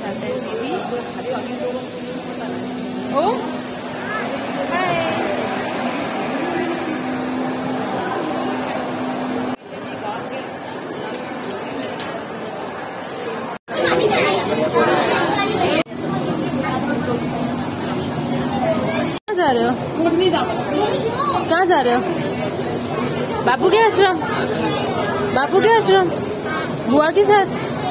साथ है दीदी। ओ हाय, कहाँ जा रहे हो? कहाँ जा रहे हो? बापू के आश्रम, बापू के आश्रम, बुआ के साथ।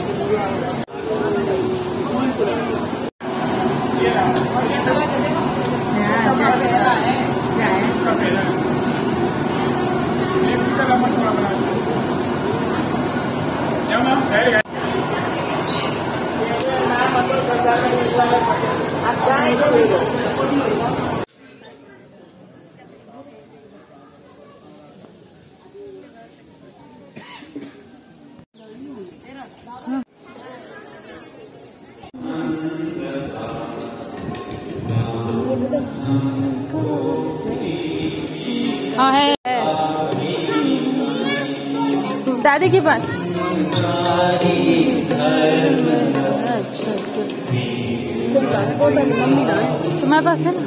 हाँ है दादी के पास। अच्छा तुम्हारे पास है ना?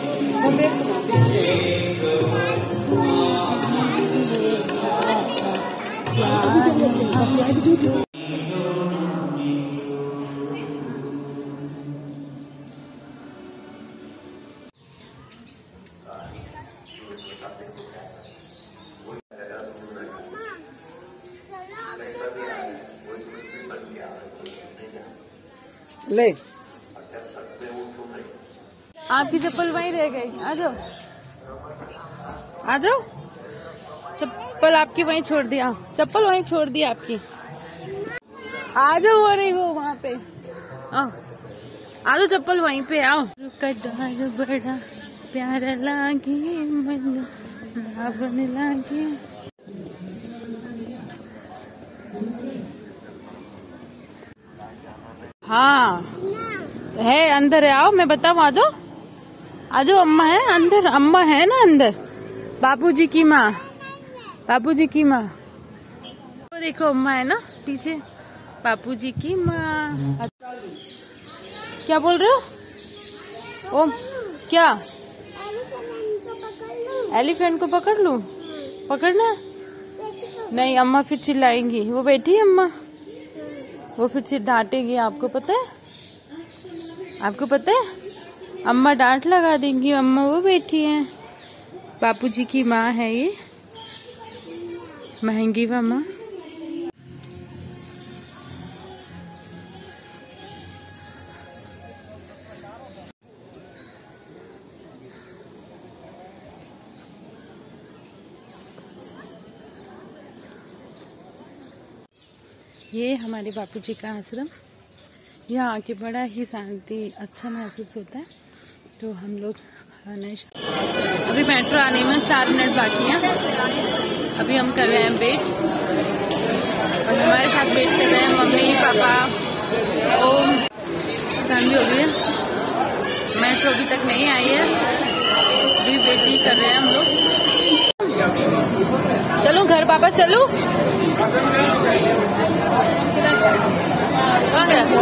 ले आपकी चप्पल वहीं रह गई। आ जाओ आ जाओ, चप्पल आपकी वहीं छोड़ दिया, चप्पल वहीं छोड़ दी आपकी। आ जाओ, हो रही हो वहाँ पे, आओ आ जाओ, चप्पल वहीं पे आओ। कदार बड़ा प्यारा लागे मन भावन लागे। हाँ है अंदर है, आओ मैं बताऊँ। आ जाओ आ जाओ, अम्मा है अंदर, अम्मा है ना अंदर, बापूजी की माँ, बापूजी की माँ। तो देखो अम्मा है ना पीछे, बापूजी की माँ। क्या बोल रहे हो? ओम क्या? एलिफेंट को पकड़ लूं? पकड़ना नहीं, अम्मा फिर चिल्लाएंगी। वो बैठी है अम्मा, वो फिर डांटेगी। आपको पता है, आपको पता है अम्मा डांट लगा देंगी। अम्मा वो बैठी है, बापूजी की माँ है ये, महंगी माँ। ये हमारे बापूजी का आश्रम। यहाँ आके बड़ा ही शांति अच्छा महसूस होता है। तो हम लोग अभी मेट्रो आने में 4 मिनट बाकी हैं। अभी हम कर रहे हैं वेट, और हमारे साथ वेट कर रहे हैं मम्मी पापा ओम। ठंडी हो गई है, मेट्रो अभी तक नहीं आई है, अभी वेट ही कर रहे हैं हम लोग। चलो घर वापस चलो।